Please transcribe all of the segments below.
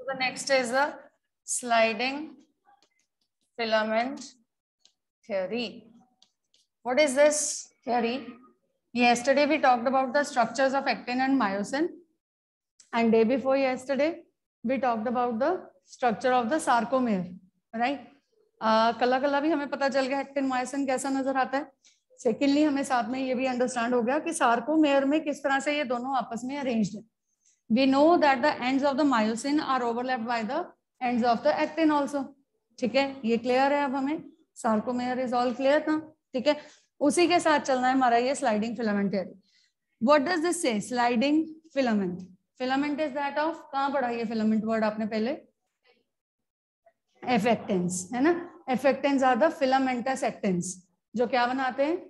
the next is the sliding filament theory. What is this theory? Yesterday we talked about the structures of actin and myosin, and day before yesterday we talked about the structure of the sarcomere, right? कला कला भी हमें पता चल गया actin myosin कैसा नजर आता है. सेकेंडली हमें साथ में ये भी अंडरस्टैंड हो गया कि सार्कोमेयर में किस तरह से ये दोनों आपस में अरेंज्ड है. We know that the ends of the myosin are overlapped by the ends of the actin also. ठीक है, ये क्लियर है. अब हमें सार्कोमेयर इज ऑल क्लियर ना. ठीक है, उसी के साथ चलना है हमारा ये sliding filament theory. What does this say? Sliding filament. Filament is that of, कहाँ पढ़ा ये फिलामेंट वर्ड आपने पहले? एफेक्टेंस, है ना. F actins are the filamentous actins, जो क्या बनाते हैं?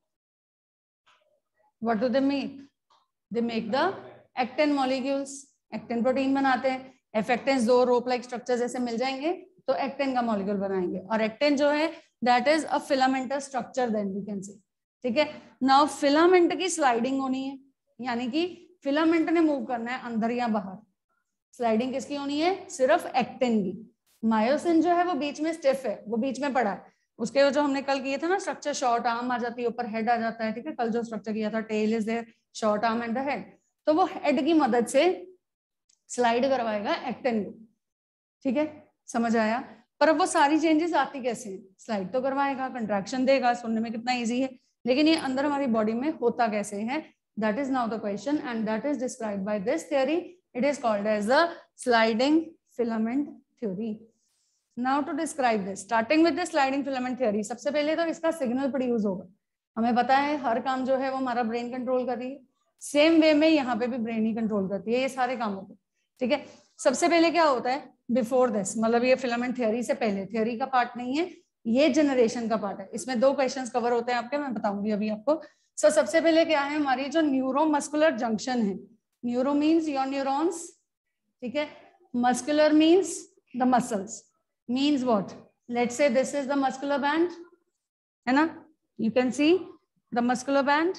What do they make? They make the actin molecules. Actin protein बनाते हैं. एफेक्टेंस दो रोप लाइक स्ट्रक्चर जैसे मिल जाएंगे तो एक्टिन का मॉलिक्यूल बनाएंगे. और एक्टिन जो है that is a filamentous structure, then we can say. ठीक है, नाउ फिलामेंट की स्लाइडिंग होनी है, यानी कि फिलामेंट ने मूव करना है अंदर या बाहर. स्लाइडिंग किसकी होनी है? सिर्फ एक्टिन की. मायोसिन जो है वो बीच में स्टिफ है, वो बीच में पड़ा है. उसके जो हमने कल किए थे ना स्ट्रक्चर, शॉर्ट आर्म आ जाती है, ऊपर हेड आ जाता है. ठीक है, कल जो स्ट्रक्चर किया था, tail is there, short arm and the head, तो वो हेड की मदद से स्लाइड करवाएगा एक्टिन को. ठीक है, समझ आया. पर अब वो सारी चेंजेस आती कैसे हैं? स्लाइड तो करवाएगा, कंट्रैक्शन देगा, सुनने में कितना इजी है, लेकिन ये अंदर हमारी बॉडी में होता कैसे है? That is now the question, and that is described by this theory. It is called as the sliding filament theory. Now to describe this, starting with the sliding filament theory, सबसे पहले तो इसका signal produce होगा. हमें पता है हर काम जो है वो हमारा ब्रेन कंट्रोल कर रही है. सेम वे में यहाँ पे भी ब्रेन ही कंट्रोल करती है ये सारे कामों को. ठीक है, सबसे पहले क्या होता है बिफोर दिस, मतलब ये फिलामेंट थ्योरी से पहले, थ्योरी का पार्ट नहीं है ये, जनरेशन का पार्ट है. इसमें दो क्वेश्चंस कवर होते हैं आपके, मैं बताऊंगी अभी आपको. सो सबसे पहले क्या है, हमारी जो न्यूरोमस्कुलर जंक्शन है. Neuro means your neurons. ठीक है, muscular means the muscles. Means what? Let's say this is the muscular band, है ना. You can see the muscular band,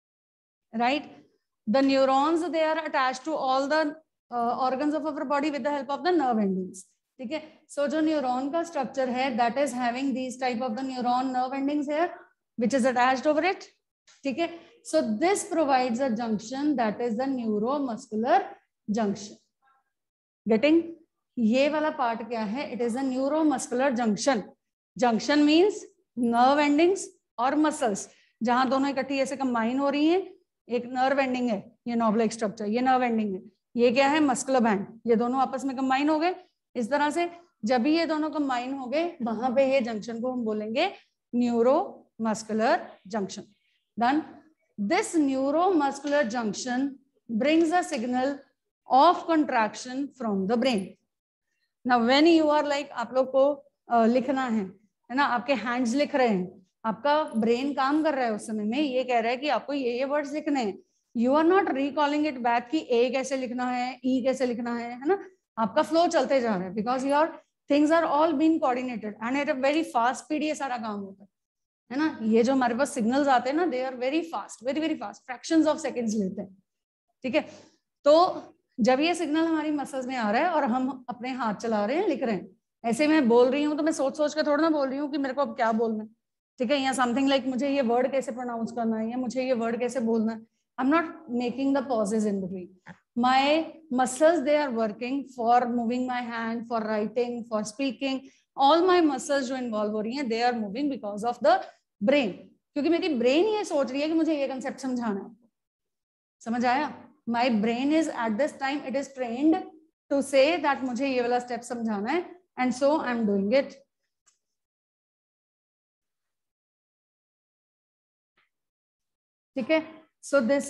right. The neurons, they are attached to all the organs of our body with the help of the nerve endings. ठीक है, so जो neuron का structure है that is having these type of the neuron nerve endings here which is attached over it. ठीक है, so this provides a junction that is the neuromuscular junction. Getting? ये वाला part क्या है? It is a neuromuscular junction. Junction means nerve endings और muscles, जहां दोनों इकट्ठी ऐसे कंबाइन हो रही हैं. एक नर्व एंडिंग है, ये नॉबलेक स्ट्रक्चर, ये नर्व एंडिंग है. ये क्या है? Muscular band. ये दोनों आपस में कंबाइन हो गए इस तरह से. जब भी ये दोनों कंबाइन हो गए वहां पे ये जंक्शन को हम बोलेंगे neuromuscular junction. Done. This neuromuscular junction brings a signal of contraction from the brain. Now when you are like, आप लोग को लिखना है ना, आपके हैंड्स लिख रहे हैं, आपका ब्रेन काम कर रहा है उस समय में, ये कह रहा है कि आपको ये वर्ड्स लिखने हैं. You are not recalling it back कि ए कैसे लिखना है, ई कैसे लिखना है ना. आपका फ्लो चलते जा रहा है because your things are all been coordinated and at a very fast speed ये सारा काम होता है ना. ये जो हमारे पास सिग्नल्स आते हैं ना, they are very fast, very very fast, fractions of seconds लेते हैं. ठीक है, तो जब ये सिग्नल हमारी मसल्स में आ रहा है और हम अपने हाथ चला रहे हैं, लिख रहे हैं, ऐसे मैं बोल रही हूँ तो मैं सोच सोच के थोड़ा ना बोल रही हूँ कि मेरे को अब क्या बोलना है. ठीक है, या समथिंग लाइक मुझे ये वर्ड कैसे प्रोनाउंस करना है या मुझे ये वर्ड कैसे बोलना है. I am not making the pauses in between. My muscles they are working for moving my hand, for writing, for speaking. All my muscles जो इन्वॉल्व हो रही हैं they are moving because of the brain, क्योंकि मेरी brain ये सोच रही है कि मुझे ये कंसेप्ट समझाना है. आपको समझ आया? My brain is at this time it is trained to say that मुझे ये वाला स्टेप समझाना है, and so I am doing it. ठीक है, so this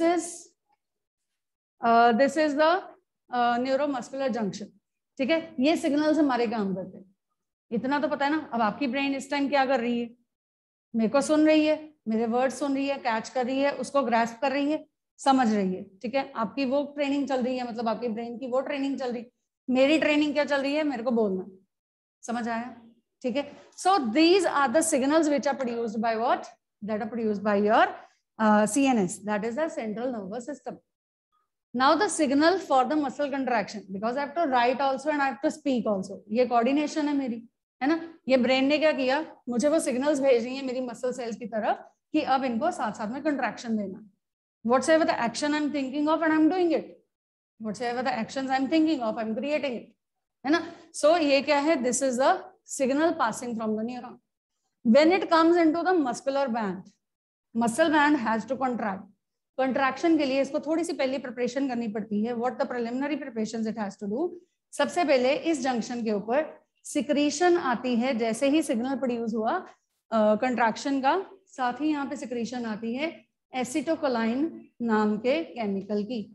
is the neuromuscular junction. ठीक है, ये सिग्नल्स हमारे काम करते हैं. इतना तो पता है ना. अब आपकी ब्रेन इस टाइम क्या कर रही है? मेरे को सुन रही है, मेरे वर्ड सुन रही है, कैच कर रही है, उसको ग्रास्प कर रही है, समझ रही है. ठीक है, आपकी वो ट्रेनिंग चल रही है, मतलब आपकी ब्रेन की वो ट्रेनिंग चल रही है. मेरी ट्रेनिंग क्या चल रही है? मेरे को बोलना. समझ आया? ठीक है, so these are the signals which are produced by what? That are produced by your CNS, that is the central nervous system. Now the signal for the muscle contraction, because I have to write also and I have to speak also, ये coordination है मेरी, है ना। ये brain ने क्या किया, मुझे वो सिग्नल्स भेज रही है मेरी मसल सेल्स की तरफ कि अब इनको साथ साथ में कंट्रैक्शन देना। Whatsoever the action I'm thinking of and I'm doing it, whatsoever the actions I'm thinking of I'm creating it, है ना। So ये क्या है, this is a signal passing from the neuron. When it comes into the muscular band, muscle band has to contract. Contraction के लिए इसको थोड़ी सी पहले प्रिपरेशन करनी पड़ती है. What the preliminary preparations it has to do? सबसे पहले इस जंक्शन के ऊपर सिक्रीशन आती है, जैसे ही सिग्नल प्रोड्यूस हुआ कंट्रैक्शन का, साथ ही यहाँ पे सिक्रीशन आती है एसिटोकोलाइन नाम के केमिकल की.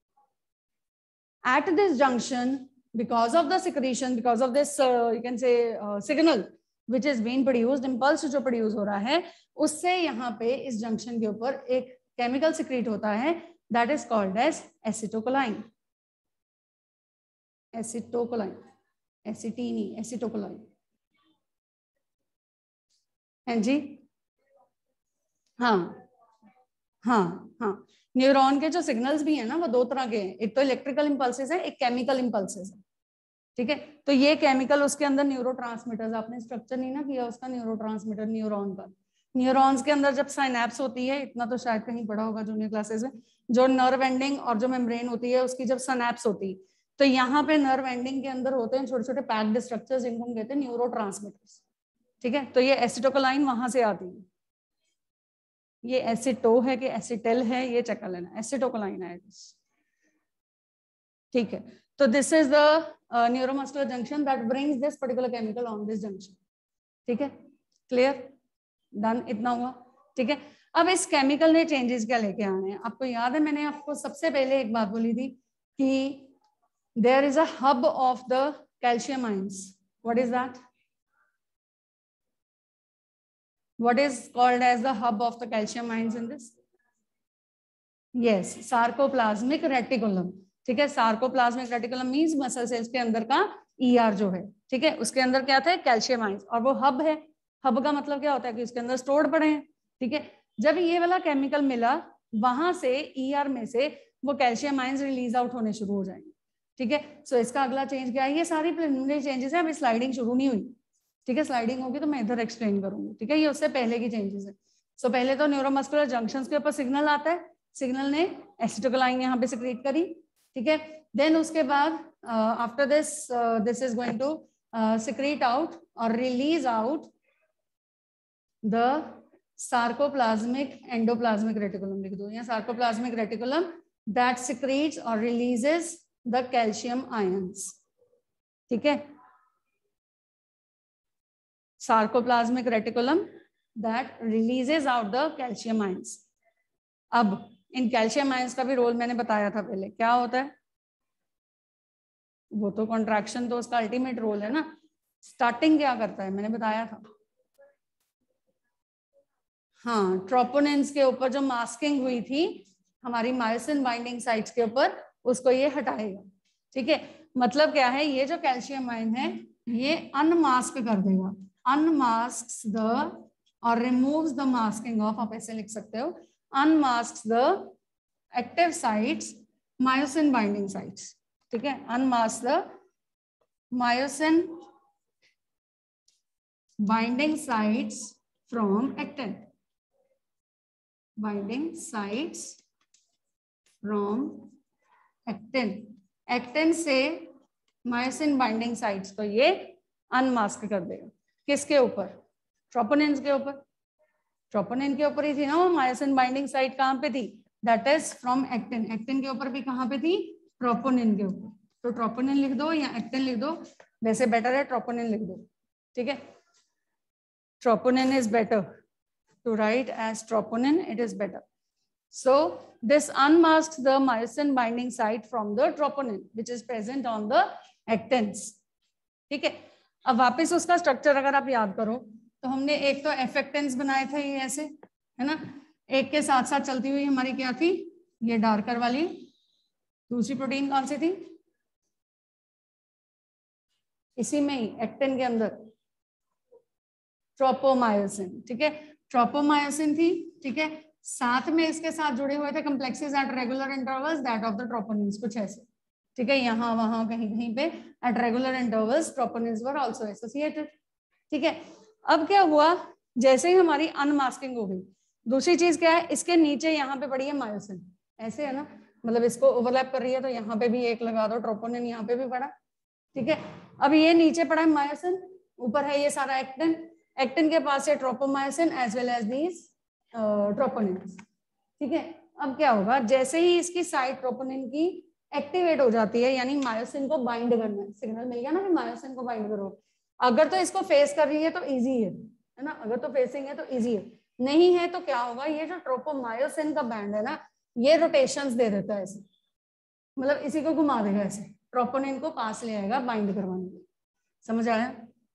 At this junction, because of the secretion, because of this you can say signal which is being produced, impulse जो प्रोड्यूस हो रहा है, उससे यहाँ पे इस जंक्शन के ऊपर एक केमिकल सिक्रीट होता है, that is called as एसिटोकोलाइन. एसिटोकोलाइन, एसिटीनी, एसिटोकोलाइन. हैं जी, हाँ हाँ हाँ. न्यूरॉन के जो सिग्नल्स भी है ना, वो दो तरह के हैं. एक तो इलेक्ट्रिकल इंपल्सेस है, एक केमिकल इंपल्सेस है. ठीक है, तो ये केमिकल उसके अंदर न्यूरोट्रांसमीटर्स, आपने स्ट्रक्चर नहीं ना किया उसका, न्यूरोट्रांसमीटर न्यूरॉन का. न्यूरॉन्स के अंदर जब साइनैप्स होती है, इतना तो शायद कहीं पढ़ा होगा जूनियर क्लासेस में, जो नर्व एंडिंग और जो मेम्ब्रेन होती है उसकी जब सिनैप्स होती है, तो यहाँ पे नर्व एंडिंग के अंदर होते हैं छोटे छोटे पैक्ड स्ट्रक्चर्स, जिनको हम कहते हैं न्यूरोट्रांसमीटर्स. ठीक है, तो ये एसिटोकोलाइन वहां से आती है. ये एसिटो है कि एसिटेल है, ये चेक कर लेना. एसिटोकोलाइन है. ठीक है, तो this is the neuromuscular junction that brings this particular chemical on this junction. ठीक है, क्लियर, डन, इतना हुआ. ठीक है, अब इस केमिकल ने चेंजेस क्या लेके आने हैं. आपको याद है, मैंने आपको सबसे पहले एक बात बोली थी कि there is a hub of the calcium ions. What is that? What is called as the hub of the calcium ions in this? Yes, sarcoplasmic reticulum. ठीक है, sarcoplasmic reticulum means muscle cells के अंदर का ER जो है. ठीक है, उसके अंदर क्या था? Calcium ions. और वो हब है. हब का मतलब क्या होता है कि उसके अंदर स्टोर्ड पड़े हैं. ठीक है, जब ये वाला केमिकल मिला, वहां से ER में से वो कैल्शियम आयंस रिलीज आउट होने शुरू हो जाएंगे. ठीक है, सो इसका अगला चेंज क्या है? ये सारी प्रिलिमिनरी चेंजेस है, अभी स्लाइडिंग शुरू नहीं हुई. ठीक है, स्लाइडिंग होगी तो मैं इधर एक्सप्लेन करूंगी. ठीक है, ये उससे पहले की चेंजेस है. सो पहले तो न्यूरोमस्कुलर जंक्शंस के ऊपर सिग्नल आता है, सिग्नल ने एसिटोकोलाइन यहाँ पे सिक्रीट करी. ठीक है, देन उसके बाद after this this is going to secrete out और release out the sarcoplasmic endoplasmic reticulum. लिख दो यहाँ, सार्कोप्लाज्मिक रेटिकुलम दैट सिक्रीट्स और रिलीजेस द कैल्शियम आयंस. ठीक है, sarcoplasmic reticulum that releases out the calcium ions. अब इन कैल्शियम आयंस का भी रोल मैंने बताया था पहले. क्या होता है वो तो कॉन्ट्रैक्शन तो उसका अल्टीमेट रोल है ना. स्टार्टिंग क्या करता है मैंने बताया था. हाँ, ट्रोपोनिन्स के ऊपर जो मास्किंग हुई थी हमारी मायोसिन बाइंडिंग साइट्स के ऊपर, उसको ये हटाएगा. ठीक है, मतलब क्या है, ये जो कैल्शियम आयन है ये अनमास्क कर देगा. unmasks the or removes the masking of, आप ऐसे लिख सकते हो, unmasks the active sites, myosin binding sites. ठीक है, unmasks the myosin binding sites from actin. Binding sites from actin. actin से myosin binding sites को ये unmask कर देगा. किसके ऊपर? ट्रोपोनिन के ऊपर. ट्रोपोनिन के ऊपर ही थी ना वो मायोसिन बाइंडिंग साइट. कहाँ पे थी? That is from actin. Actin के ऊपर भी कहाँ पे थी? ट्रोपोनिन के ऊपर. तो ट्रोपोनिन लिख दो या एक्टिन लिख दो, वैसे बेटर है ट्रोपोनिन लिख दो. ठीक है, troponin is better to write as troponin, it is better. So this unmasks the myosin binding site from the troponin which is present on the actins. ठीक है, अब वापस उसका स्ट्रक्चर अगर आप याद करो तो हमने एक तो एफेक्टेंस बनाए थे ये ऐसे, है ना. एक के साथ साथ चलती हुई हमारी क्या थी? ये डार्कर वाली. दूसरी प्रोटीन कौन सी थी? इसी में ही एक्टिन के अंदर ट्रोपोमायोसिन. ठीक है, ट्रोपोमायोसिन थी. ठीक है, साथ में इसके साथ जुड़े हुए थे complexes at regular intervals that of the troponins, कुछ ऐसे, ठीक है, यहाँ वहां कहीं कहीं पे at regular intervals troponins were also associated, ठीक है। अब क्या हुआ, जैसे ही हमारी अनमास्किंग हो गई, दूसरी चीज क्या है, इसके नीचे यहाँ पे पड़ी है मायोसिन, ऐसे है ना, मतलब इसको ओवरलैप कर रही है, तो यहाँ पे भी एक लगा दो, ट्रोपोनिन यहाँ पे भी पड़ा, ठीक है। अब ये नीचे पड़ा है मायोसिन, ऊपर है ये सारा एक्टिन, एक्टिन के पास है tropomyosin as well as these troponin, ठीक है। अब क्या होगा, जैसे ही इसकी साइट ट्रोपोनिन की एक्टिवेट हो जाती है, यानी मायोसिन को बाइंड करना है, सिग्नल मिल गया ना कि मायोसिन को बाइंड करो, अगर तो इसको फेस कर रही है तो इजी है ना, अगर तो फेसिंग है तो इजी है, नहीं है तो क्या होगा, ये जो ट्रोपोमायोसिन का बैंड है ना, ये रोटेशंस दे देता है ऐसे, मतलब इसी को घुमा देगा ऐसे, ट्रोपोनिन को पास ले आएगा बाइंड करवाने के लिए, समझ आया,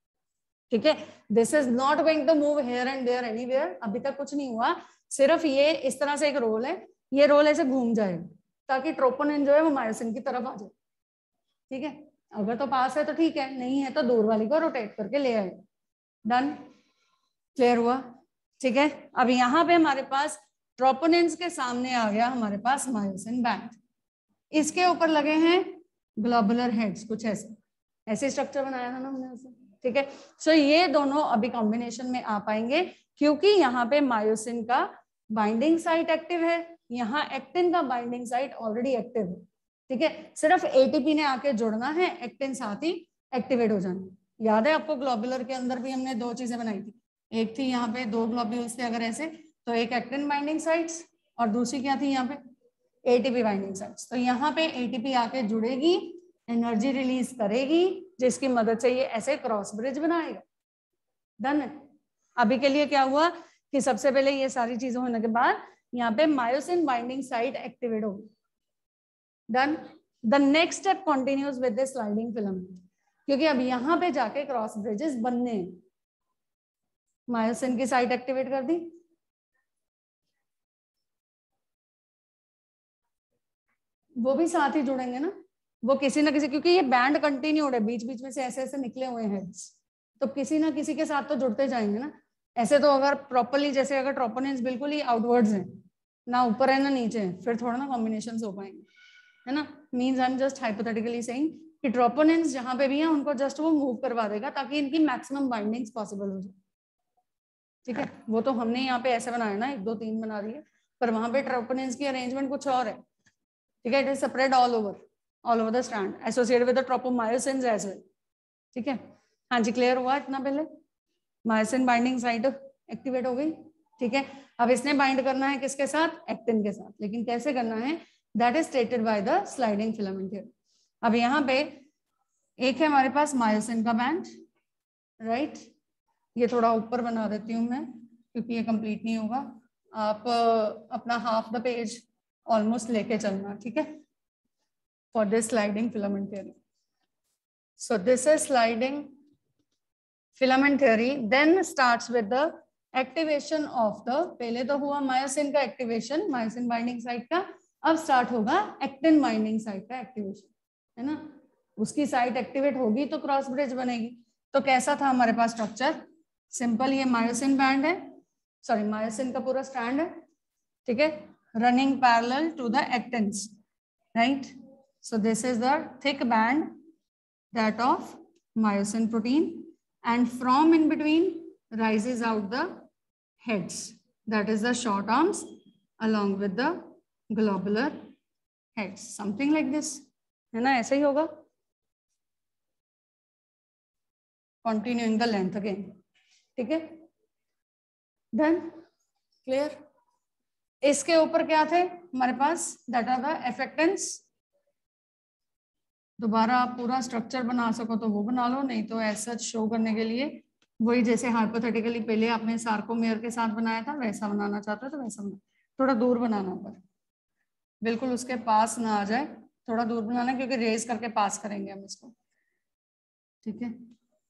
ठीक है। This is not going to move here and there anywhere, अभी तक कुछ नहीं हुआ, सिर्फ ये इस तरह से एक रोल है, ये रोल ऐसे घूम जाएगा ताकि ट्रोपोनिन जो है वो मायोसिन की तरफ आ जाए, ठीक है। अगर तो पास है तो ठीक है, नहीं है तो दूर वाली को रोटेट करके ले आएगा, डन, क्लियर हुआ, ठीक है। अब यहाँ पे हमारे पास ट्रोपोनिन्स के सामने आ गया हमारे पास मायोसिन बैंड, इसके ऊपर लगे हैं ग्लोबुलर हेड्स, कुछ ऐसे, ऐसे स्ट्रक्चर बनाया था ना हमने उसे, ठीक है। सो ये दोनों अभी कॉम्बिनेशन में आ पाएंगे, क्योंकि यहाँ पे मायोसिन का बाइंडिंग साइट एक्टिव है, यहाँ एक्टिन का बाइंडिंग साइट ऑलरेडी एक्टिव है, ठीक है। सिर्फ एटीपी ने आके जुड़ना है, एक्टिन साथ ही एक्टिवेट हो जाना। याद है आपको ग्लोबुलर के अंदर भी हमने दो चीजें बनाई थी, एक थी यहाँ पे दो ग्लोब्यूल्स थे अगर ऐसे, तो एक एक्टिन बाइंडिंग साइट्स और दूसरी क्या थी यहाँ पे एटीपी बाइंडिंग साइट्स, तो यहाँ पे एटीपी आके जुड़ेगी, एनर्जी रिलीज करेगी, जिसकी मदद से ये ऐसे क्रॉस ब्रिज बनाएगा, डन है। अभी के लिए क्या हुआ कि सबसे पहले ये सारी चीजें होने के बाद यहाँ पे मायोसिन बाइंडिंग साइट एक्टिवेट होगी, done. The next step continues with the sliding filament, क्योंकि अब यहाँ पे जाके क्रॉस ब्रिजेस बनने हैं, मायोसिन की साइट एक्टिवेट कर दी, वो भी साथ ही जुड़ेंगे ना, वो किसी ना किसी, क्योंकि ये बैंड कंटिन्यूड है, बीच बीच में से ऐसे ऐसे निकले हुए हैं हेड्स, तो किसी ना किसी के साथ तो जुड़ते जाएंगे ना। ऐसे तो अगर प्रॉपरली, जैसे अगर ट्रोपोनिन्स बिल्कुल ही आउटवर्ड्स हैं, ना ऊपर है ना नीचे है, फिर थोड़ा ना कॉम्बिनेशन हो पाएंगे, है ना। Means I am just hypothetically saying कि ट्रोपोनिन्स जहां पे भी हैं उनको जस्ट वो मूव करवा देगा ताकि इनकी मैक्सिमम बाइंडिंग्स पॉसिबल हो जाए, ठीक है। वो तो हमने यहाँ पे ऐसे बनाया ना, 1 2 3 बना रही है, पर वहां पे ट्रोपोनिन्स की अरेंजमेंट कुछ और है, ठीक है। It is spread all over the strand associated with the tropomyosins as well, ठीक है। हाँ जी, क्लियर हुआ इतना पहले, मायोसिन बाइंडिंग साइट एक्टिवेट हो गई, ठीक है। अब इसने बाइंड करना है किसके साथ, एक्टिन के साथ, लेकिन कैसे करना है, that is stated by the sliding filament theory. अब यहाँ पे एक है हमारे पास मायोसिन का बैंड, राइट, ये थोड़ा ऊपर बना देती हूँ मैं क्योंकि ये कंप्लीट नहीं होगा, आप अपना हाफ द पेज ऑलमोस्ट लेके चलना, ठीक है, for this sliding filament theory. So this is sliding filament theory, then starts with the activation of the, पहले तो हुआ मायोसिन का एक्टिवेशन, मायोसिन बाइंडिंग साइट का, अब स्टार्ट होगा एक्टिन बाइंडिंग साइट का एक्टिवेशन, है ना। उसकी साइट एक्टिवेट होगी तो क्रॉस ब्रिज बनेगी। तो कैसा था हमारे पास स्ट्रक्चर, सिंपल, ये मायोसिन बैंड है, सॉरी मायोसिन का पूरा स्ट्रैंड है, ठीक है, running parallel to the actins, right. So this is the thick band that of myosin protein, and from in between rises out the heads, that is the short arms along with the globular heads, something like this, है ना, ऐसा ही होगा, continuing the length again, ठीक है, done, clear. इसके ऊपर क्या थे हमारे पास, दैट आर द एफेक्टेंट्स, दोबारा आप पूरा स्ट्रक्चर बना सको तो वो बना लो, नहीं तो ऐसा शो करने के लिए वही जैसे हाइपोथेटिकली पहले आपने सार्कोमेयर के साथ बनाया था वैसा बनाना चाहते हो तो वैसा बना, थोड़ा दूर बनाना, पर बिल्कुल उसके पास ना आ जाए, थोड़ा दूर बनाना, क्योंकि रेज करके पास करेंगे हम इसको, ठीक है।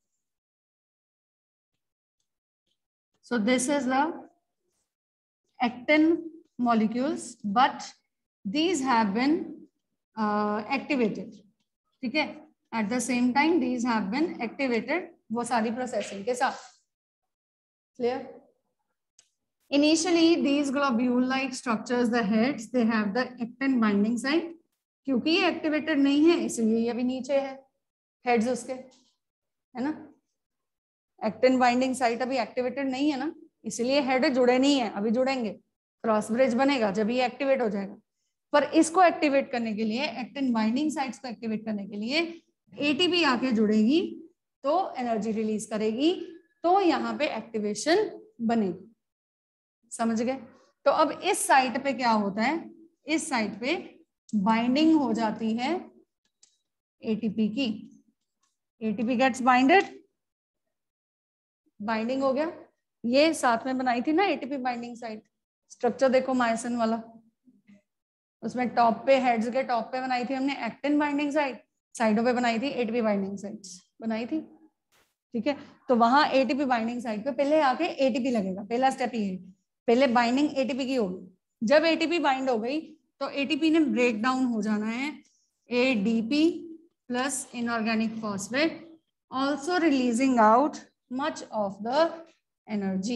So this is the actin molecules, but these have been activated, ठीक है, at the same time these have been activated, वो सारी प्रोसेसिंग के साथ, clear. Initially, these globule-like structures, the heads, they have the actin binding site. क्योंकि ये activated नहीं है इसलिए ये भी नीचे है, हेड्स उसके, है ना. एक्टिन बाइंडिंग साइट अभी एक्टिवेटेड नहीं है ना, इसलिए हेड जुड़े नहीं है, अभी जुड़ेंगे. क्रॉस ब्रिज बनेगा जब ये एक्टिवेट हो जाएगा. पर इसको एक्टिवेट करने के लिए, एक्टिन बाइंडिंग साइट्स को एक्टिवेट करने के लिए एटीपी आके जुड़ेगी तो एनर्जी रिलीज करेगी, तो यहाँ पे एक्टिवेशन बनेगी. समझ गए. तो अब इस साइट पे क्या होता है, इस साइट पे बाइंडिंग हो जाती है एटीपी की. एटीपी गेट्स बाइंडेड, बाइंडिंग हो गया. ये साथ में बनाई थी ना एटीपी बाइंडिंग साइट. स्ट्रक्चर देखो मायोसिन वाला, उसमें टॉप पे, हेड्स के टॉप पे बनाई थी हमने एक्टिन बाइंडिंग साइट, साइडों पे बनाई थी एटीपी बाइंडिंग साइट्स बनाई थी. ठीक है. तो वहां एटीपी बाइंडिंग साइट पे पहले आके एटीपी लगेगा. पहला स्टेप ये है, पहले बाइंडिंग एटीपी की होगी. जब एटीपी बाइंड हो गई तो एटीपी ने ब्रेक डाउन हो जाना है ADP plus inorganic phosphate, also releasing out much of the energy.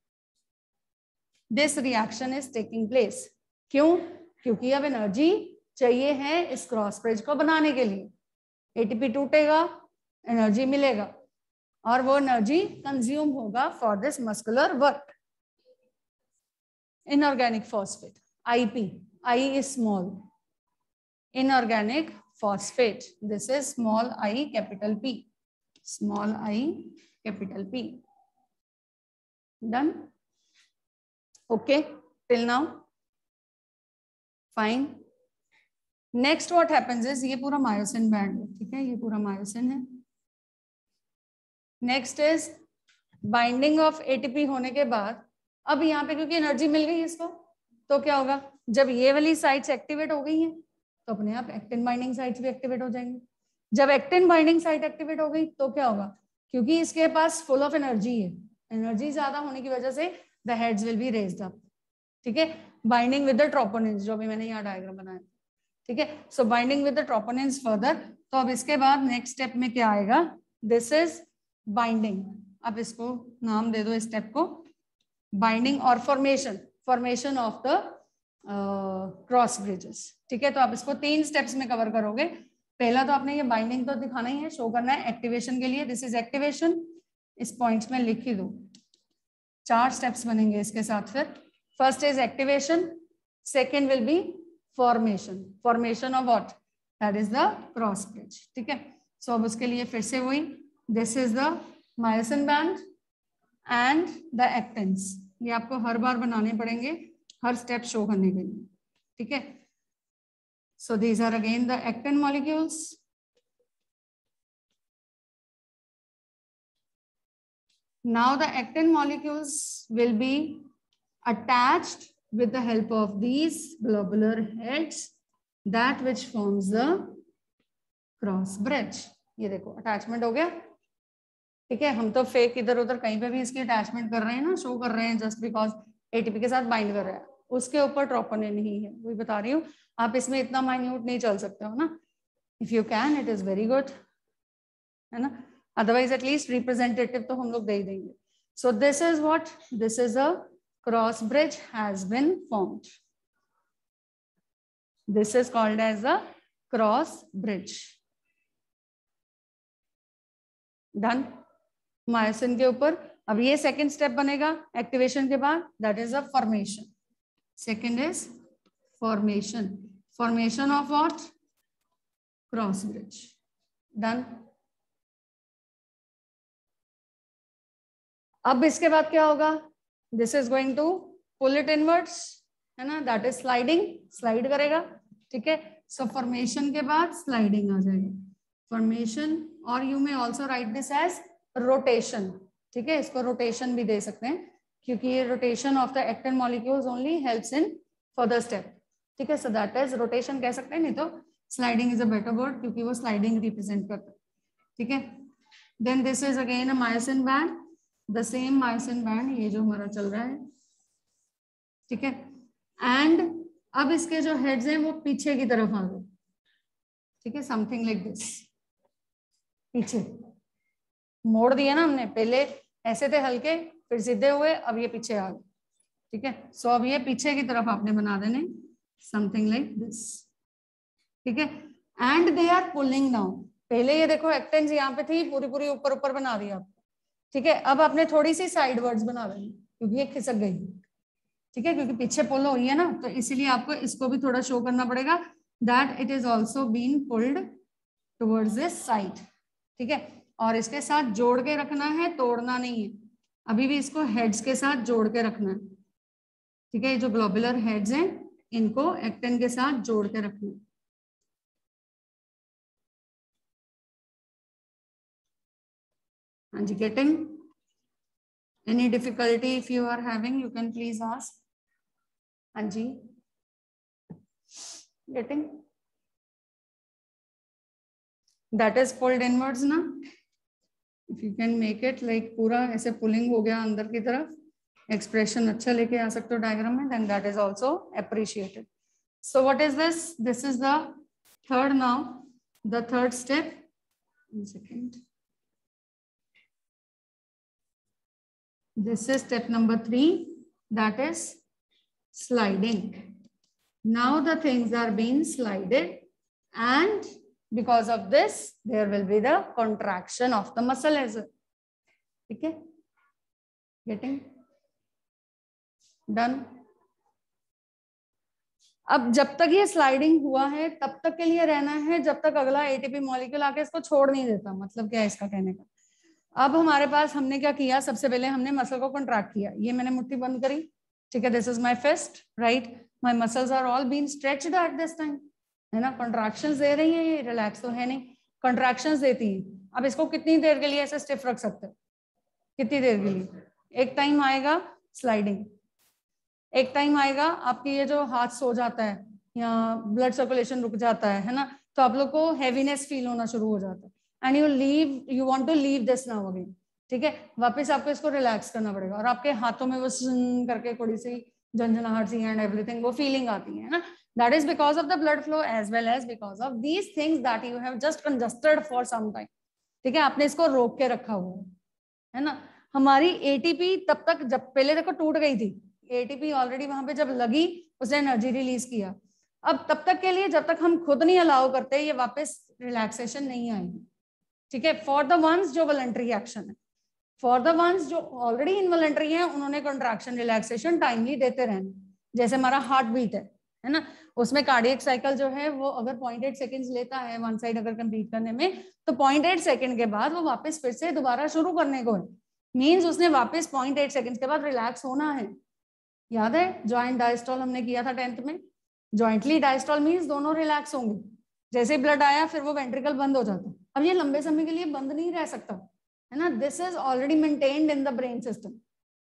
This reaction is taking place. क्यों? क्योंकि अब एनर्जी चाहिए है इस क्रॉस ब्रिज को बनाने के लिए. एटीपी टूटेगा, एनर्जी मिलेगा, और वो एनर्जी कंज्यूम होगा for this muscular work. Inorganic phosphate, IP, I is small. Inorganic phosphate, this is small I capital P, small I capital P. Done? Okay till now? Fine. Next what happens is, ये पूरा myosin band है. ठीक है, ये पूरा myosin है. Next is binding of ATP होने के बाद, अब यहाँ पे क्योंकि एनर्जी मिल गई इसको, तो क्या होगा, जब ये वाली साइट्स एक्टिवेट हो गई हैं तो अपने आप एक्टिन बाइंडिंग साइट्स भी एक्टिवेट हो जाएंगे. जब एक्टिन बाइंडिंग साइट एक्टिवेट हो गई तो क्या होगा, क्योंकि इसके पास फुल ऑफ एनर्जी है, एनर्जी ज्यादा होने की वजह से the heads will be raised up. ठीक है, बाइंडिंग विद द ट्रोपोनिन्स, जो भी मैंने यहाँ डायग्राम बनाया. ठीक है, so binding with the troponins further. तो अब इसके बाद नेक्स्ट स्टेप में क्या आएगा, दिस इज बाइंडिंग. अब इसको नाम दे दो इस स्टेप को बाइंडिंग और formation of the cross bridges. ठीक है, तो आप इसको 3 स्टेप्स में कवर करोगे. पहला तो आपने ये बाइंडिंग तो दिखाना ही है, शो करना है एक्टिवेशन के लिए. दिस इज एक्टिवेशन, इस पॉइंट्स में लिख ही दो. 4 स्टेप्स बनेंगे इसके साथ. फिर first is activation, second will be formation of what, that is the cross bridge. ठीक है, सो अब उसके लिए फिर से वही, this is the myosin band and the actins. ये आपको हर बार बनाने पड़ेंगे, हर स्टेप शो करने के लिए. ठीक है, so these are again the actin molecules. Now the actin molecules will be attached with the help of these globular heads, that which forms the cross bridge. ये देखो अटैचमेंट हो गया. ठीक है, हम तो फेक इधर उधर कहीं पे भी इसकी अटैचमेंट कर रहे हैं ना, शो कर रहे हैं जस्ट बिकॉज एटीपी के साथ बाइंड कर रहा है. उसके ऊपर ट्रोपोनिन ही है, वही बता रही हूँ. आप इसमें इतना माइन्यूट नहीं चल सकते हो ना. If you can it is very good, है ना. अदरवाइज एटलीस्ट रिप्रेजेंटेटिव तो हम लोग दे ही देंगे. So this is what, this is a cross bridge has been formed. This is called as a cross bridge. Done. Myosin के ऊपर अब ये सेकंड स्टेप बनेगा एक्टिवेशन के बाद, that is a formation. Second is formation of what, cross bridge. Done. अब इसके बाद क्या होगा, this is going to pull it inwards, है ना, दैट इज स्लाइडिंग, स्लाइड करेगा. ठीक है, सो फॉर्मेशन के बाद स्लाइडिंग आ जाएगी. फॉर्मेशन, और you may also write this as rotation. ठीक है, इसको रोटेशन भी दे सकते हैं क्योंकि ये rotation of the actin molecules only helps in further step. ठीक है, सो दैट इज रोटेशन कह सकते हैं, नहीं तो sliding is a better word क्योंकि वो स्लाइडिंग रिप्रेजेंट करता है. ठीक है, then this is again a myosin band, the same myosin band, ये जो हमारा चल रहा है. ठीक है, एंड अब इसके जो हेड्स हैं वो पीछे की तरफ आ गए. ठीक है, समथिंग लाइक दिस, पीछे मोड़ दिया ना हमने, पहले ऐसे थे हल्के, फिर सीधे हुए, अब ये पीछे आ गए. ठीक है। सो अब ये पीछे की तरफ आपने बना देने समथिंग लाइक दिस, ठीक है। And they are pulling down, पहले ये देखो एक्टेंस यहाँ पे थी, पूरी पूरी ऊपर ऊपर बना दी आपको, ठीक है। अब आपने थोड़ी सी साइड वर्ड्स बना देनी क्योंकि ये खिसक गई, ठीक है, क्योंकि पीछे पुल हुई है ना, तो इसीलिए आपको इसको भी थोड़ा शो करना पड़ेगा that it is also been pulled towards this side, ठीक है। और इसके साथ जोड़ के रखना है, तोड़ना नहीं है, अभी भी इसको हेड्स के साथ जोड़ के रखना है, ठीक है। ये जो ग्लोबुलर हेड्स हैं इनको एक्टिन के साथ जोड़ के रखना है। हाँ जी, getting? Any difficulty if you are having, you can please ask. हाँ जी, getting? That is pulled inwards ना? If you can make it like पूरा ऐसे pulling हो गया अंदर की तरफ, expression अच्छा लेके आ सकते हो diagram में, then that is also appreciated. So what is this? This is the third now. The third step. 1 second. This is step number 3, that is sliding. Now the things are being slided and because of this there will be the contraction of the muscle as well. Okay, getting done? अब जब तक ये sliding हुआ है तब तक के लिए रहना है जब तक अगला एटीपी मॉलिक्यूल आके इसको छोड़ नहीं देता। मतलब क्या है इसका कहने का? अब हमारे पास हमने क्या किया, सबसे पहले हमने मसल को कॉन्ट्रैक्ट किया, ये मैंने मुट्ठी बंद करी, ठीक है। This is my fist, right, my muscles are all been stretched at this time, है ना। कॉन्ट्रैक्शंस दे रही हैं, ये रिलैक्स तो है नहीं, कॉन्ट्रैक्शंस देती हैं। अब इसको कितनी देर के लिए ऐसे स्टिफ रख सकते हो? कितनी देर के लिए? एक टाइम आएगा स्लाइडिंग, एक टाइम आएगा आपकी ये जो हाथ सो जाता है या ब्लड सर्कुलेशन रुक जाता है ना, तो आप लोग को हैवीनेस फील होना शुरू हो जाता है and you want to leave this now again, ठीक है। वापस आपको इसको रिलैक्स करना पड़ेगा और आपके हाथों में वो करके थोड़ी सी झंझनाहट सी एंड एवरीथिंग वो फीलिंग आती है ना। That is because of the blood flow as well as because of these things that you have just congested for some time, ठीक है। आपने इसको रोक के रखा हुआ है ना। हमारी एटीपी तब तक, जब पहले देखो टूट गई थी एटीपी ऑलरेडी, वहां पे जब लगी उसने एनर्जी रिलीज किया। अब तब तक के लिए जब तक हम खुद नहीं अलाउ करते ये वापस रिलैक्सेशन नहीं आएगी, ठीक है। फॉर द वंस जो वॉलंटरी एक्शन है, फॉर द वंस जो ऑलरेडी इनवॉलंटरी है, उन्होंने कंट्रैक्शन रिलैक्सेशन टाइमली देते रहना। जैसे हमारा हार्ट बीट है ना, उसमें कार्डियक साइकिल जो है वो अगर 0.8 सेकेंड्स लेता है वन साइड अगर कंप्लीट करने में, तो 0.8 सेकेंड के बाद वो वापस फिर से दोबारा शुरू करने को है। मीन्स उसने वापस 0.8 सेकेंड्स के बाद रिलैक्स होना है। याद है जॉइंट डायस्टॉल हमने किया था 10th में, जॉइंटली डायस्टॉल मीन्स दोनों रिलैक्स होंगे। जैसे ब्लड आया फिर वो वेंट्रिकल बंद हो जाता है, अब ये लंबे समय के लिए बंद नहीं रह सकता, है ना। This is already maintained in the brain system.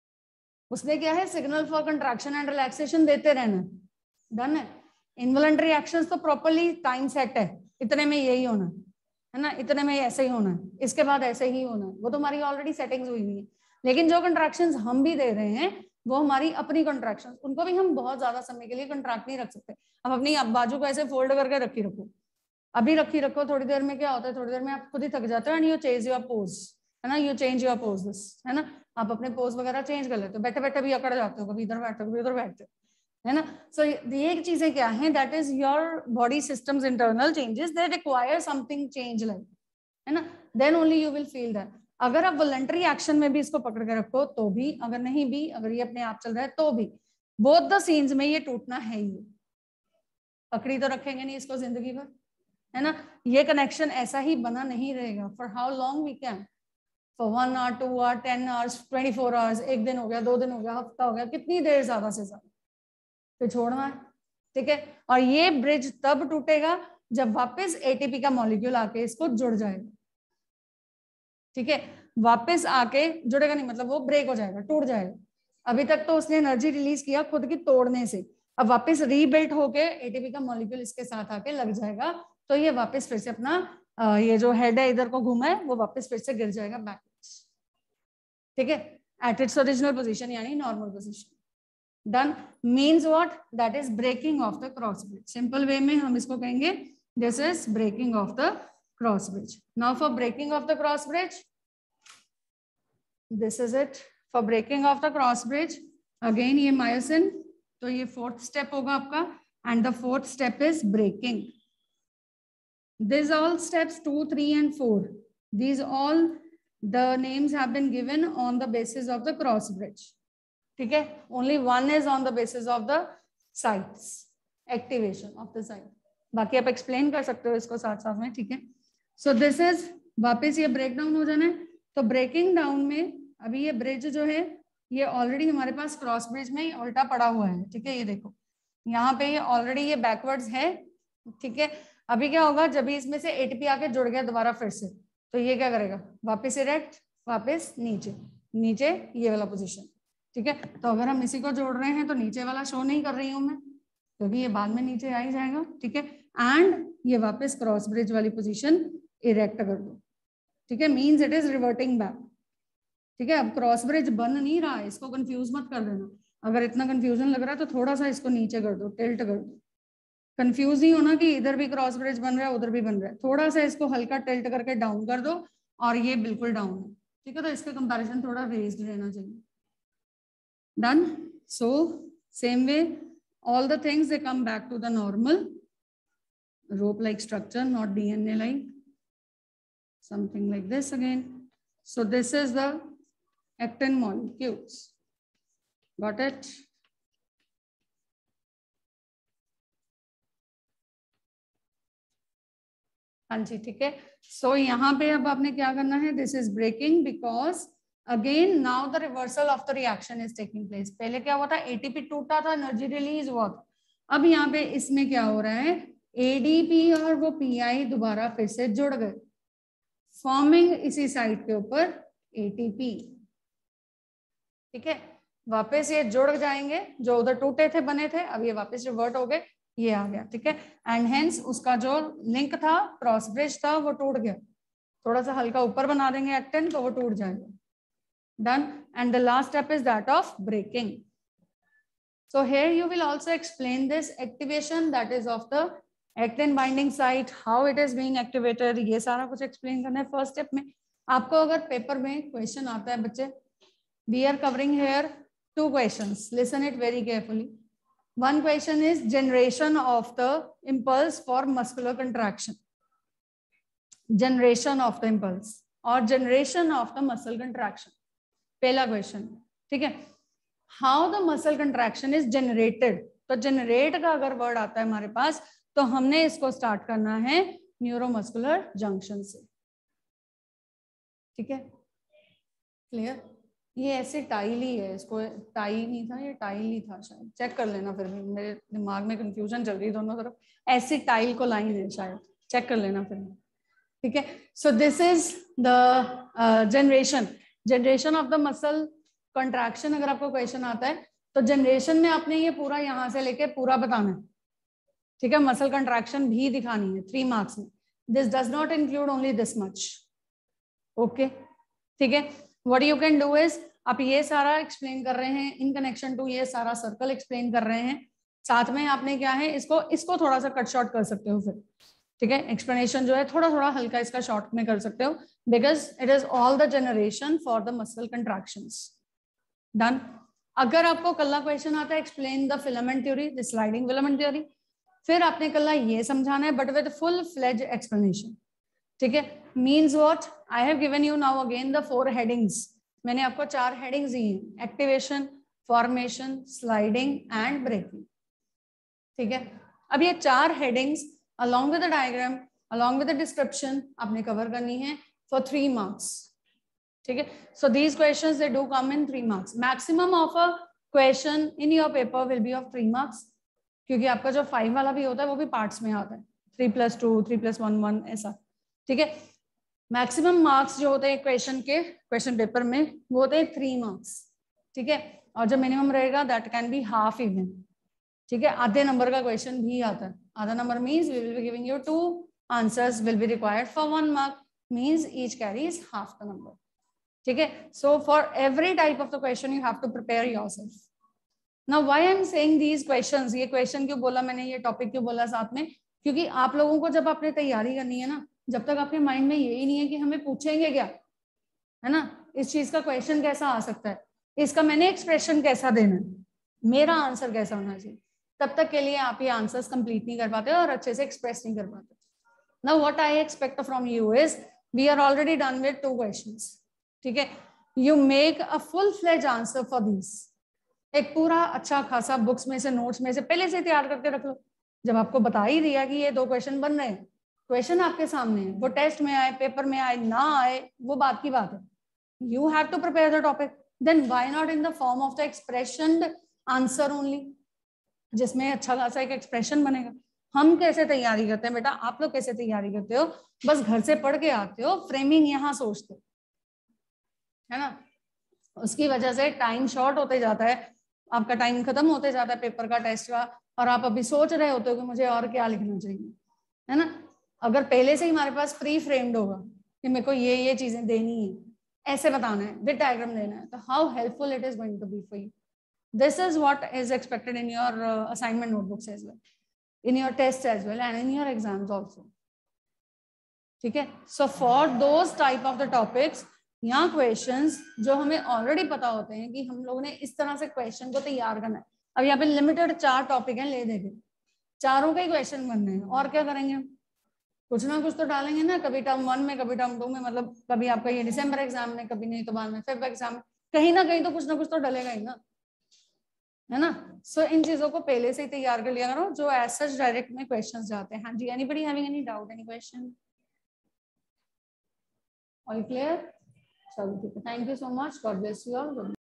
उसने क्या है, signal for contraction and relaxation देते रहना, डन है। इनवॉलंटरी एक्शंस तो प्रॉपर्ली टाइम सेट है, इतने में यही होना है ना, इतने में ऐसे ही होना है, इसके बाद ऐसे ही होना है, वो तो हमारी ऑलरेडी सेटिंग्स हुई हुई है। लेकिन जो कंट्रैक्शंस हम भी दे रहे हैं वो हमारी अपनी कंट्रैक्शंस, उनको भी हम बहुत ज्यादा समय के लिए कंट्रैक्ट नहीं रख सकते। अब अपनी बाजू को ऐसे फोल्ड करके रखी रखो, अभी रखी रखो, थोड़ी देर में क्या होता है, थोड़ी देर में आप खुद ही थक जाते हो and you change your pose, है ना, यू चेंज योर पोज, है ना। आप अपने पोज वगैरह चेंज कर लेते हो, बैठे बैठे भी अकड़ जाते हो, कभी इधर बैठते हो कभी उधर बैठते हो, है ना। सो ये चीजें क्या है, that is your body systems internal changes, they require something change like, है ना, then only you will feel that. अगर आप वॉलंटरी एक्शन में भी इसको पकड़ के रखो तो भी, अगर नहीं भी, अगर ये अपने आप चल रहा है तो भी, बोथ द सीन्स में ये टूटना है ही। पकड़ी तो रखेंगे नहीं इसको जिंदगी भर, है ना। ये कनेक्शन ऐसा ही बना नहीं रहेगा। For how long we can, for 1 hour 2 hour 10 hours 24 hours, एक दिन हो गया, 2 दिन हो गया, हफ्ता हो गया, कितनी देर ज्यादा से ज्यादा, फिर छोड़ना है, ठीक है। और ये ब्रिज तब टूटेगा जब वापस एटीपी का मॉलिक्यूल आके इसको जुड़ जाएगा, ठीक है। वापस आके जुड़ेगा नहीं मतलब वो ब्रेक हो जाएगा, टूट जाएगा। अभी तक तो उसने एनर्जी रिलीज किया खुद की तोड़ने से, अब वापस रीबिल्ट होके एटीपी का मॉलिक्यूल इसके साथ आके लग जाएगा, तो ये वापस फिर से अपना ये जो हेड है इधर को घूमा है वो वापस फिर से गिर जाएगा बैकवर्ड्स, ठीक है, एट इट्स ओरिजिनल पोजीशन यानी normal position. Done means what, that is breaking of the cross bridge. Simple way में हम इसको कहेंगे this is breaking of the cross bridge. Now for breaking of the cross bridge, this is it. For breaking of the cross bridge, again ये myosin, तो ये 4th step होगा आपका, and the 4th step is breaking. These all steps 2, 3 and 4, these all the names have been given on the basis of the cross bridge. ठीक है, only one is on the basis of the sites, activation of the site. बाकी आप explain कर सकते हो इसको साथ साथ में. ठीक है, सो दिस इज, वापस ये ब्रेक डाउन हो जाना है. तो ब्रेकिंग डाउन में अभी ये ब्रिज जो है ये ऑलरेडी हमारे पास क्रॉस ब्रिज में ही उल्टा पड़ा हुआ है. ठीक है, ये देखो यहाँ पे ये ऑलरेडी ये बैकवर्ड्स है. ठीक है, अभी क्या होगा, जब इसमें से एटीपी आके जुड़ गया दोबारा फिर से, तो ये क्या करेगा, वापस इरेक्ट, वापस नीचे, नीचे ये वाला पोजीशन. ठीक है, तो अगर हम इसी को जोड़ रहे हैं तो नीचे वाला शो नहीं कर रही हूं मैं, क्योंकि तो ये बाद में नीचे आ ही जाएगा. ठीक है, एंड ये वापस क्रॉस ब्रिज वाली पोजीशन इरेक्ट कर दो. ठीक है, means it is reverting back. ठीक है, अब क्रॉस ब्रिज बन नहीं रहा है, इसको कंफ्यूज मत कर देना. अगर इतना कंफ्यूजन लग रहा है तो थोड़ा सा इसको नीचे कर दो, टिल्ट कर दो. कंफ्यूज नहीं होना कि इधर भी क्रॉस ब्रिज बन रहा है उधर भी बन रहा है, थोड़ा सा इसको हल्का टिल्ट करके डाउन कर दो और ये बिल्कुल डाउन है. ठीक है, तो इसके कंपैरिजन थोड़ा रेज्ड रहना चाहिए. Done. So same way all the things they come back to the normal rope like structure, not DNA like, something like this again. So this is the actin molecules. Got it? हाँ जी, ठीक है. सो यहाँ पे अब आपने क्या करना है, this is breaking because again now the reversal of the reaction is taking place. पहले क्या हुआ था, एटीपी टूटा था, एनर्जी रिलीज हुआ था. अब यहाँ पे इसमें क्या हो रहा है, एडीपी और वो पीआई दोबारा फिर से जुड़ गए, फॉर्मिंग इसी साइड के ऊपर एटीपी. ठीक है, वापस ये जुड़ जाएंगे, जो उधर टूटे थे बने थे, अब ये वापस रिवर्ट हो गए, ये आ गया. ठीक है, एंड हेंस उसका जो लिंक था, क्रॉस ब्रिज था, वो टूट गया. थोड़ा सा हल्का ऊपर बना देंगे एक्टिन तो वो टूट जाएगा. Done. And the last step is that of breaking. So here you will also explain this activation, that is of the actin binding site, how it is being activated. ये सारा कुछ explain करना है first step में. आपको अगर paper में question आता है बच्चे, we are covering here 2 questions. Listen it very carefully. One question is generation of the impulse for muscular contraction. Generation of the impulse or generation of the muscle contraction. पहला question. ठीक है, how the muscle contraction is generated. तो generate का अगर word आता है हमारे पास तो हमने इसको स्टार्ट करना है न्यूरोमस्कुलर जंक्शन से. ठीक है, क्लियर. ये ऐसे टाइल ही है, इसको टाई नहीं था, ये टाइल ही था शायद, चेक कर लेना. फिर भी मेरे दिमाग में कंफ्यूजन चल रही है दोनों तरफ, ऐसी टाइल को लाइन है शायद, चेक कर लेना फिर. ठीक है, so this is the generation of the muscle contraction. अगर आपको क्वेश्चन आता है तो जनरेशन में आपने ये पूरा यहाँ से लेके पूरा बताना है. ठीक है, मसल कंट्रैक्शन भी दिखानी है 3 मार्क्स में. This does not include only this much. Okay, ठीक है. What you can do is, आप ये सारा एक्सप्लेन कर रहे हैं इन कनेक्शन टू ये सारा सर्कल एक्सप्लेन कर रहे हैं, साथ में आपने क्या है, इसको थोड़ा सा कट शॉर्ट कर सकते हो फिर. ठीक है, एक्सप्लेनेशन जो है थोड़ा थोड़ा हल्का इसका शॉर्ट में कर सकते हो, because it is all the generation for the muscle contractions. Done. अगर आपको कल्ला क्वेश्चन आता है, explain the filament theory, the sliding filament theory, फिर आपने कल्ला ये समझाना है but with full fledge explanation. ठीक है, means what, I have given you now again the 4 headings. मैंने आपको 4 हेडिंग्स दी हैं, activation, formation, sliding and breaking. ठीक है, अब ये 4 headings along with the diagram, along with the description आपने कवर करनी है for 3 marks. ठीक है, so these questions they do come in 3 marks. Maximum of a question in your paper will be of 3 marks, क्योंकि आपका जो 5 वाला भी होता है वो भी पार्ट्स में आता है, 3+2, 3+1, 1 ऐसा. ठीक है, मैक्सिमम मार्क्स जो होते हैं क्वेश्चन के, क्वेश्चन पेपर में, वो होते हैं 3 marks. ठीक है, और जो मिनिमम रहेगा that can be half even. ठीक है, आधे नंबर का क्वेश्चन भी आता है. आधा number means we will be giving you 2 answers will be required for 1 mark, means each carries half the number. ठीक है, so for every type of the question you have to prepare yourself. Now why I am saying these questions, ये question क्यों बोला मैंने, ये topic क्यों बोला साथ में, क्योंकि आप लोगों को जब आपने तैयारी करनी है ना, जब तक आपके माइंड में यही नहीं है कि हमें पूछेंगे क्या, है ना, इस चीज का क्वेश्चन कैसा आ सकता है, इसका मैंने एक्सप्रेशन कैसा देना है, मेरा आंसर कैसा होना चाहिए, तब तक के लिए आप ये आंसर्स कंप्लीट नहीं कर पाते और अच्छे से एक्सप्रेस नहीं कर पाते. Now what I expect from you is, we are already done with 2 questions. ठीक है, you make a full fledge answer for this. एक पूरा अच्छा खासा बुक्स में से, नोट्स में से पहले से तैयार करके रख लो. जब आपको बता ही दिया कि ये 2 क्वेश्चन बन रहे हैं, क्वेश्चन आपके सामने है, वो टेस्ट में आए, पेपर में आए, ना आए, वो बात की बात है. You have to prepare the topic, then why not in the form of the expression answer only, जिसमें अच्छा खासा एक एक्सप्रेशन बनेगा. हम कैसे तैयारी करते हैं बेटा, आप लोग कैसे तैयारी करते हो, बस घर से पढ़ के आते हो, फ्रेमिंग यहाँ सोचते हो, है ना. उसकी वजह से टाइम शॉर्ट होते जाता है, आपका टाइम खत्म होते जाता है पेपर का, टेस्ट का, और आप अभी सोच रहे होते हो कि मुझे और क्या लिखना चाहिए, है ना. अगर पहले से ही हमारे पास प्री फ्रेम्ड होगा कि मेरे को ये चीजें देनी है, ऐसे बताना है, विद डायग्राम देना है, तो how helpful it is going to be for you. This is what is expected in your assignment notebooks as well, in your tests as well and in your exams also. ठीक है, so for those type of the topics या questions जो हमें already पता होते हैं कि हम लोगों ने इस तरह से क्वेश्चन को तैयार करना है. अब यहाँ पे लिमिटेड 4 टॉपिक हैं, ले देंगे, चारों के क्वेश्चन बनने हैं, और क्या करेंगे हम, कुछ ना कुछ तो डालेंगे ना, कभी टर्म 1 में, कभी टर्म 2 में, मतलब कभी आपका ये दिसंबर एग्जाम में, कभी नहीं तो बाद में फेब एग्जाम में, कहीं ना कहीं तो कुछ ना कुछ तो डलेगा ही ना, है ना. सो इन चीजों को पहले से ही तैयार कर लिया करो जो एज सच डायरेक्ट में क्वेश्चंस जाते हैं. हाँ जी, anybody having any doubt, any question? All clear? चलो ठीक है, thank you so much, god bless you all.